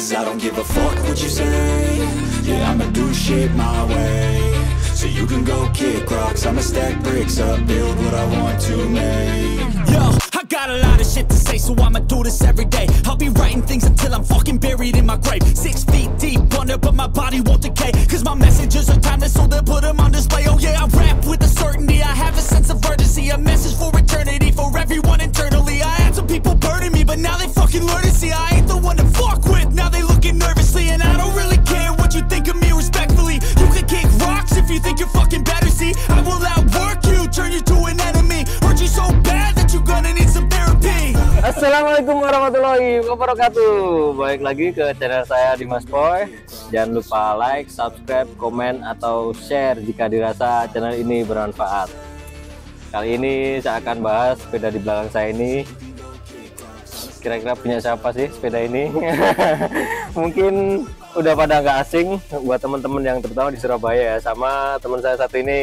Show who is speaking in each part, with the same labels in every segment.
Speaker 1: Cause I don't give a fuck what you say. Yeah, I'ma do shit my way. So you can go kick rocks, I'ma stack bricks up, build what I want to make.
Speaker 2: Yo, I got a lot of shit to say, so I'ma do this every day. I'll be writing things until I'm fucking buried in my grave. 6 feet deep under, but my body won't decay. Cause my messages are timeless, so they'll put them on display. Oh yeah, I rap with a certainty, I have a sense of urgency. A message for eternity, for everyone internally. I had some people burning me, but now they fucking learn to see I ain't the one to fuck with. Now they looking nervously, and I don't really care what you think of me respectfully. You can kick rocks if you think you're fucking better, see I will outwork you, turn you to an enemy. Hurt you so bad that you gonna need some therapy.
Speaker 3: Assalamualaikum warahmatullahi wabarakatuh. Balik lagi ke channel saya Dimas Boy. Jangan lupa like, subscribe, komen, atau share jika dirasa channel ini bermanfaat. Kali ini saya akan bahas sepeda di belakang saya ini. Kira-kira punya siapa sih sepeda ini? Mungkin udah pada nggak asing buat teman-teman yang terutama di Surabaya ya, sama teman saya satu ini.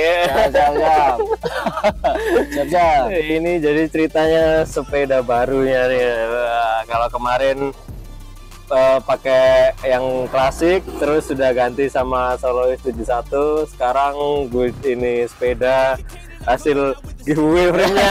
Speaker 3: Siap. Ini jadi ceritanya sepeda barunya nih. Kalau kemarin pakai yang klasik, terus sudah ganti sama Soloist 71. Sekarang gue ini sepeda hasil giveaway frame-nya.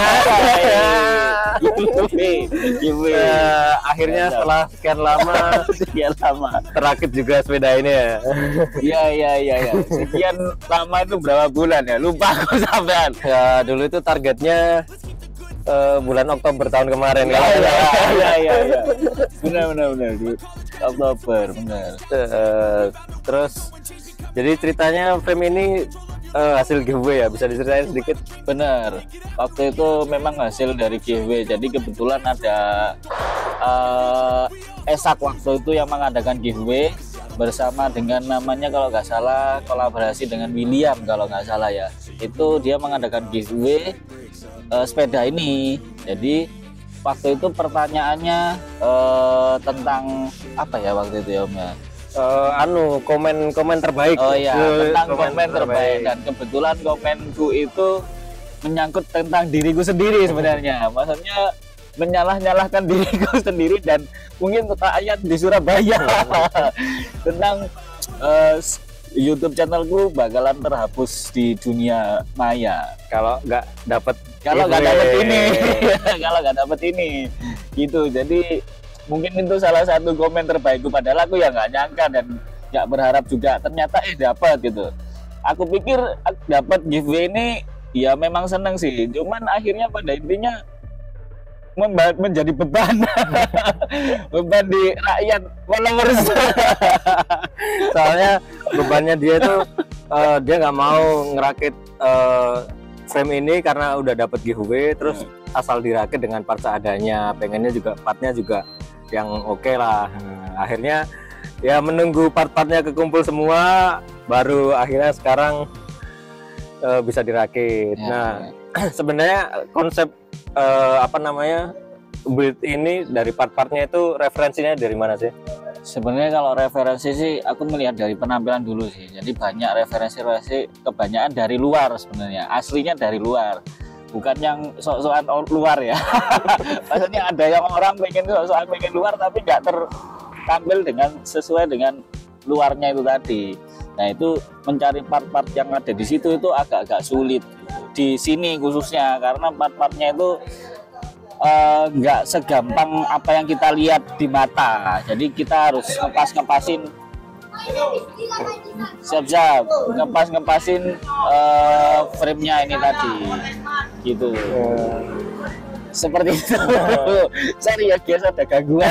Speaker 3: Giveaway. Akhirnya setelah sekian lama terakit juga sepeda ini ya.
Speaker 4: Iya. Sekian lama itu berapa bulan ya? Lupa aku sampean.
Speaker 3: Ya, dulu itu targetnya bulan Oktober tahun kemarin.
Speaker 4: Iya. Benar. Oktober, benar.
Speaker 3: Terus jadi ceritanya frame ini hasil giveaway ya, bisa diceritain sedikit?
Speaker 4: Benar. Waktu itu memang hasil dari giveaway. Jadi kebetulan ada Esak waktu itu yang mengadakan giveaway bersama dengan namanya kalau nggak salah kolaborasi dengan William kalau nggak salah ya. Itu dia mengadakan giveaway sepeda ini. Jadi waktu itu pertanyaannya tentang apa ya waktu itu ya Om ya?
Speaker 3: Komen terbaik.
Speaker 4: Oh iya, tentang komen terbaik. Dan kebetulan komenku itu menyangkut tentang diriku sendiri sebenarnya. Maksudnya menyalah-nyalahkan diriku sendiri dan mungkin rakyat di Surabaya. Tentang YouTube channelku bakalan terhapus di dunia maya
Speaker 3: kalau nggak dapat
Speaker 4: ini gitu. Jadi mungkin itu salah satu komen terbaikku, padahal aku ya nggak nyangka dan nggak berharap juga, ternyata dapat gitu. Aku pikir dapat giveaway ini ya memang seneng sih, cuman akhirnya pada intinya menjadi beban beban di rakyat followers.
Speaker 3: Soalnya bebannya dia tuh dia nggak mau ngerakit frame ini karena udah dapat giveaway, terus asal dirakit dengan part seadanya, pengennya juga partnya juga yang oke lah. Akhirnya ya menunggu part-partnya kekumpul semua, baru akhirnya sekarang bisa dirakit. Sebenarnya konsep build ini dari part-partnya itu referensinya dari mana sih?
Speaker 4: Sebenarnya kalau referensi sih aku melihat dari penampilan dulu sih. Jadi banyak referensi kebanyakan dari luar sebenarnya. Aslinya dari luar. Bukan yang sok-sokan luar ya. Maksudnya ada yang orang pengen sok-sokan pengen luar tapi nggak tertampil dengan sesuai dengan luarnya itu tadi. Nah, itu mencari part-part yang ada di situ itu agak-agak sulit di sini khususnya, karena part-partnya itu nggak segampang apa yang kita lihat di mata. Jadi kita harus ngepasin siap ngepasin frame-nya ini tadi gitu. Seperti itu. Sorry ya guys, ada gangguan.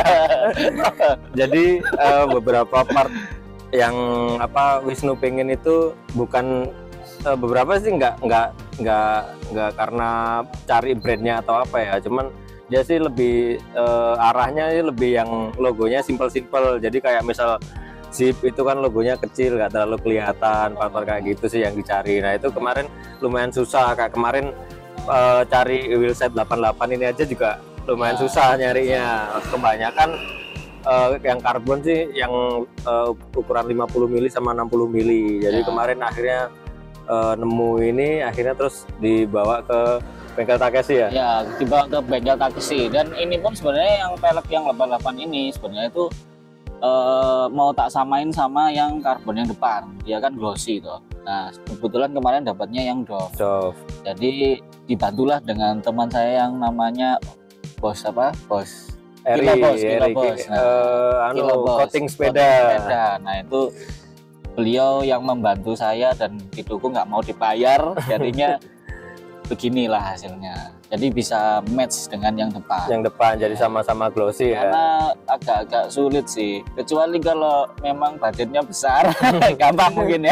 Speaker 3: Jadi beberapa part yang Wisnu pengen itu bukan beberapa sih nggak karena cari brandnya atau apa ya, cuman dia sih lebih arahnya lebih yang logonya simple. Jadi kayak misal Zip itu kan logonya kecil, nggak terlalu kelihatan, part-part kayak gitu sih yang dicari. Nah itu kemarin lumayan susah, kayak kemarin cari wheelset 88 ini aja juga lumayan susah nyarinya. Kebanyakan yang karbon sih yang ukuran 50 mili sama 60 mili. Jadi kemarin akhirnya nemu ini, akhirnya terus dibawa ke bengkel Takeshi ya?
Speaker 4: Ya, dibawa ke bengkel Takeshi. Dan ini pun sebenarnya yang pelek yang 88 ini sebenarnya itu mau tak samain sama yang karbon yang depan, dia kan glossy toh. Nah kebetulan kemarin dapatnya yang Dove. Jadi dibantulah dengan teman saya yang namanya Bos
Speaker 3: Eri,
Speaker 4: Kilobos. Nah, Kilobos,
Speaker 3: coating sepeda.
Speaker 4: Nah itu beliau yang membantu saya dan didukung, nggak mau dibayar, jadinya beginilah hasilnya. Jadi bisa match dengan yang depan.
Speaker 3: Yang depan jadi sama-sama glossy ya.
Speaker 4: Karena agak-agak sulit sih. Kecuali kalau memang budgetnya besar, gampang mungkin ya.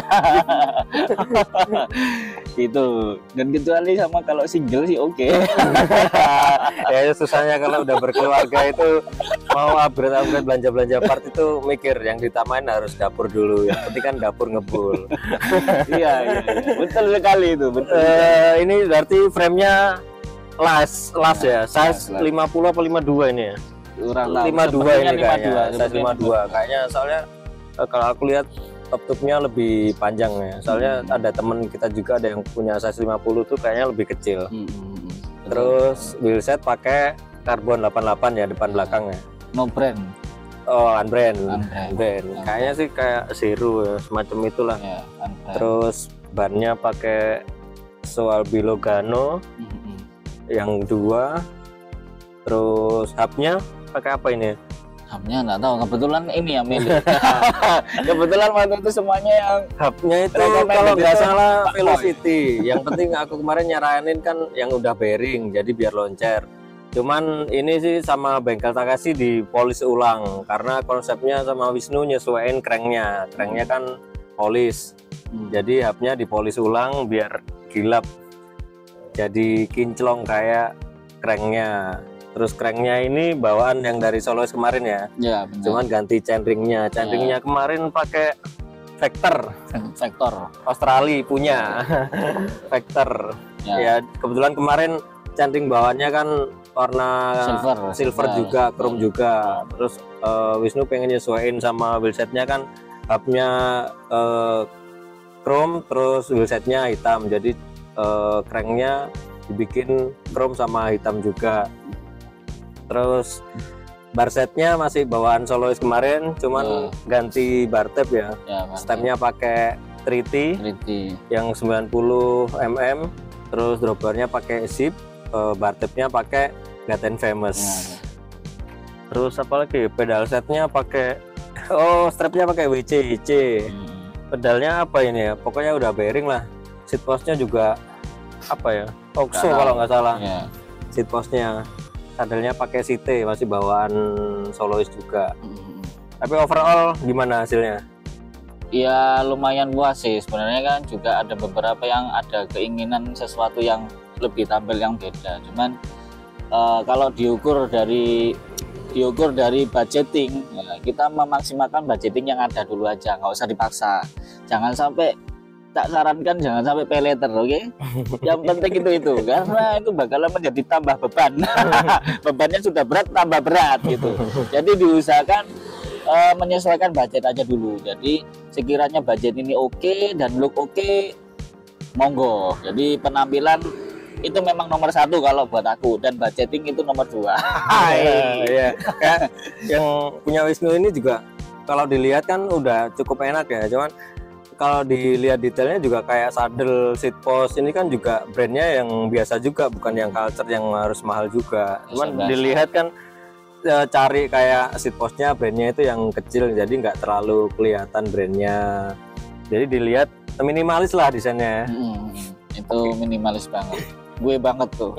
Speaker 4: Gitu. Dan kecuali sama kalau single sih oke.
Speaker 3: Ya susahnya kalau udah berkeluarga itu mau upgrade belanja part itu mikir yang ditamain harus dapur dulu. Yang penting kan dapur ngebul.
Speaker 4: Iya. Betul sekali itu. Betul.
Speaker 3: Ini berarti frame-nya las ya, size 50 apa 52 ini ya?
Speaker 4: Kurang tahu.
Speaker 3: 52 ini kayaknya, size 52
Speaker 4: 52.
Speaker 3: kayaknya, soalnya kalau aku lihat top-topnya lebih panjang ya, soalnya ada temen kita juga ada yang punya size 50 tuh kayaknya lebih kecil. Terus wheelset pakai karbon 88 ya depan belakangnya.
Speaker 4: No brand.
Speaker 3: Oh, unbrand.
Speaker 4: Unbrand.
Speaker 3: Kayaknya sih kayak Zero ya, semacam itulah.
Speaker 4: Ya, unbrand.
Speaker 3: Terus bannya pakai Soalbi Logano yang 2. Terus hubnya pakai apa ini?
Speaker 4: Hubnya nggak tahu, kebetulan ini yang milih. Kebetulan waktu itu semuanya yang
Speaker 3: Hubnya itu
Speaker 4: recommended
Speaker 3: kalau nggak
Speaker 4: itu
Speaker 3: salah
Speaker 4: Pak
Speaker 3: Velocity. Yang penting aku kemarin nyaranin kan yang udah bearing, jadi biar loncer. Cuman ini sih sama bengkel Takashi dipolis ulang karena konsepnya sama Wisnu nyesuaiin cranknya kan polis. Jadi hubnya dipolis ulang biar gilap, jadi kinclong kayak cranknya. Terus cranknya ini bawaan yang dari Soloist kemarin ya.
Speaker 4: Ya, benar.
Speaker 3: Cuman ganti chainringnya. Chainringnya kemarin pakai Vector Australia punya. Vector. Ya kebetulan kemarin chainring bawaannya kan warna silver juga, chrome juga. Terus Wisnu pengen nyesuaiin sama wheelsetnya kan, hubnya chrome, terus wheelsetnya hitam. Jadi cranknya dibikin chrome sama hitam juga. Terus bar setnya masih bawaan Soloist kemarin, cuman ganti bar tab ya. Stemnya pakai 3T yang 90 mm, terus droppernya pakai zip, bar tabnya pakai Gaten Famous. Terus apa lagi? Pedal setnya pakai strapnya pakai WC. Pedalnya apa ini ya? Pokoknya udah bearing lah. Seat postnya juga apa ya? Oxo kalau nggak salah. Seat postnya. Sadelnya pakai CT, masih bawaan Soloist juga. Tapi overall gimana hasilnya?
Speaker 4: Ya lumayan puas sih. Sebenarnya kan juga ada beberapa yang ada keinginan sesuatu yang lebih tampil yang beda. Cuman kalau diukur dari budgeting, ya, kita memaksimalkan budgeting yang ada dulu aja, nggak usah dipaksa. Jangan sampai, tak sarankan jangan sampai pay later, oke? Yang penting itu karena itu bakalan menjadi tambah beban. Bebannya sudah berat tambah berat gitu. Jadi diusahakan menyesuaikan budget aja dulu. Jadi sekiranya budget ini oke dan look oke, monggo. Jadi penampilan itu memang nomor 1 kalau buat aku, dan budgeting itu nomor 2.
Speaker 3: Iya. Kayak yang punya Wisnu ini juga kalau dilihat kan udah cukup enak ya. Cuman kalau dilihat detailnya juga kayak sadel, seat post ini kan juga brandnya yang biasa juga, bukan yang culture yang harus mahal juga. Cuman dilihat kan cari kayak seat postnya brandnya itu yang kecil, jadi nggak terlalu kelihatan brandnya. Jadi dilihat minimalis lah desainnya.
Speaker 4: Itu minimalis banget. Gue banget tuh.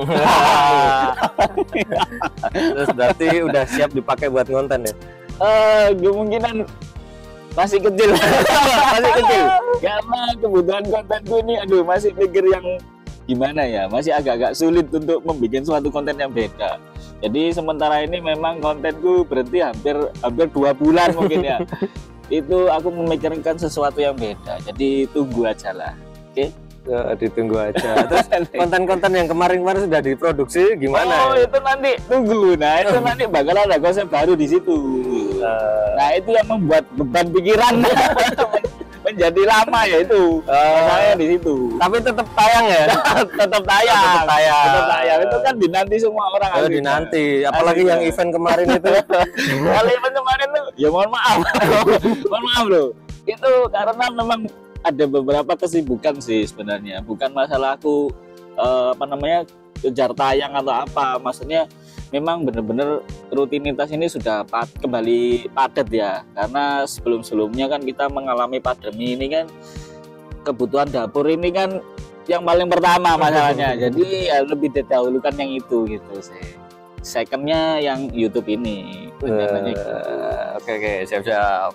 Speaker 3: Terus berarti udah siap dipakai buat konten ya?
Speaker 4: Kemungkinan masih kecil.
Speaker 3: Masih kecil.
Speaker 4: Karena kebutuhan kontenku ini masih pikir yang gimana ya, masih agak-agak sulit untuk membuat suatu konten yang beda. Jadi sementara ini memang kontenku berhenti hampir 2 bulan mungkin ya. Itu aku memikirkan sesuatu yang beda. Jadi tunggu aja lah. Oke?
Speaker 3: Ditunggu aja. Terus konten-konten yang kemarin-kemarin sudah diproduksi gimana?
Speaker 4: Itu nanti tunggu. Nah, itu nanti bakal ada konsep baru di situ. Nah, itu yang membuat beban pikiran menjadi lama ya itu. Saya di situ.
Speaker 3: Tapi tetap tayang ya?
Speaker 4: Tetap tayang. Itu kan dinanti semua orang.
Speaker 3: Dinanti. Apalagi yang event kemarin itu.
Speaker 4: Kalau event kemarin tuh Ya mohon maaf. Mohon maaf loh. Itu karena memang ada beberapa kesibukan sih sebenarnya. Bukan masalah aku kejar tayang atau apa. Maksudnya memang benar-benar rutinitas ini sudah kembali padat ya. Karena sebelum-sebelumnya kan kita mengalami pandemi ini kan, kebutuhan dapur ini kan yang paling pertama masalahnya. Jadi ya lebih didahulukan yang itu gitu sih. Secondnya yang YouTube ini.
Speaker 3: Oke, siap.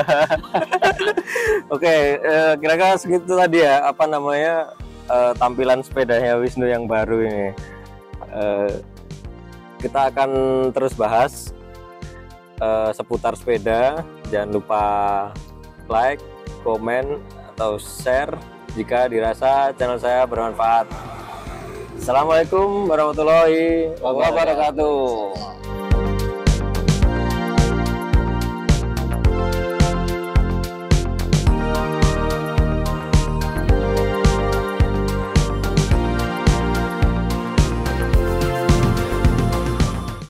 Speaker 3: Oke, kira-kira segitu tadi ya, tampilan sepedanya Wisnu yang baru ini. Kita akan terus bahas seputar sepeda. Jangan lupa like, komen, atau share jika dirasa channel saya bermanfaat. Assalamualaikum warahmatullahi wabarakatuh.